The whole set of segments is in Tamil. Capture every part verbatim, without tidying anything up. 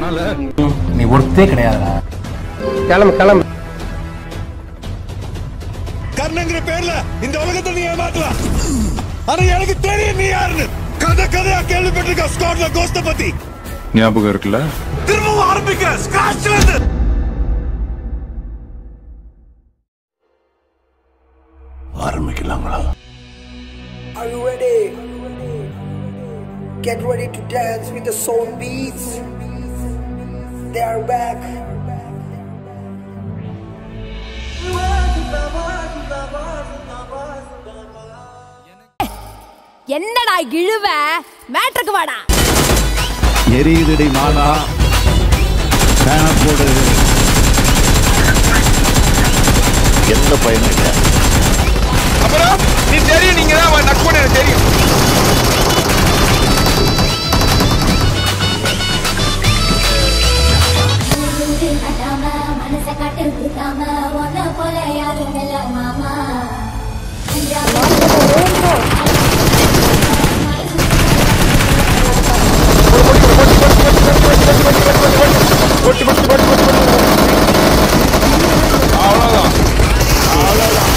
அதனால நீ ஒருத்தே கிடையாதுடா. கிளம்பு கிளம்பு. கர்ணங்கிற பேர்ல இந்த உலகத்தை நீ ஏமாத்தலாம். ஆனா எனக்கு தெரியும் நீ யாருன்னு. கதை கதையா கேள்விப்பட்டிருக்க ஸ்காட்ல கோஸ்ட பத்தி. ஞாபகம் இருக்குல்ல? திரும்பவும் ஆரம்பிக்க ஸ்காட்ச்ல இருந்து. ஆரம்பிக்கலாங்களா? Are you ready? Get ready to dance with the soul beats. They are back. என்னடா இழுவ? மேட்ருக்கு வாடா. எரியுதடி மாலா. ஃபேன போடு. என்ன பயன் இல்ல. அப்புறம் நீ தெரியும், நீங்க தான் நக்குன்னு எனக்கு தெரியும். அவ்வளவுதான் அவ்வளவுதான்.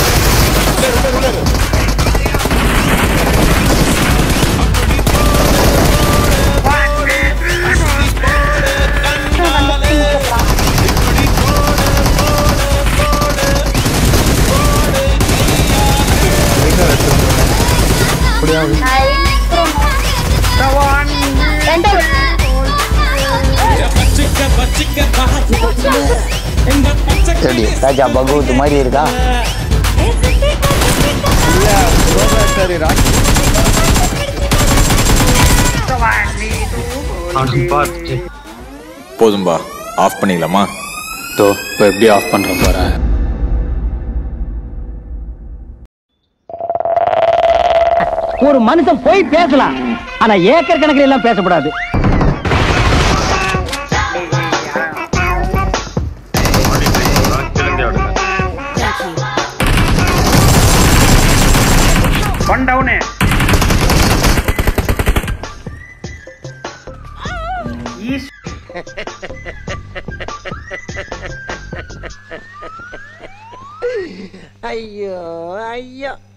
ராஜா பகவத் மாதிரி இருக்கா? போதும்பா, ஆஃப் பண்ணிக்கலாமா? தோ இப்போ எப்படி ஆஃப் பண்றேன் பாரு. ஒரு மனுஷன் போய் பேசலாம், ஆனா ஏக்கர் கணக்கில் எல்லாம் பேசக்கூடாது. One down है. ஐயோ ஐயோ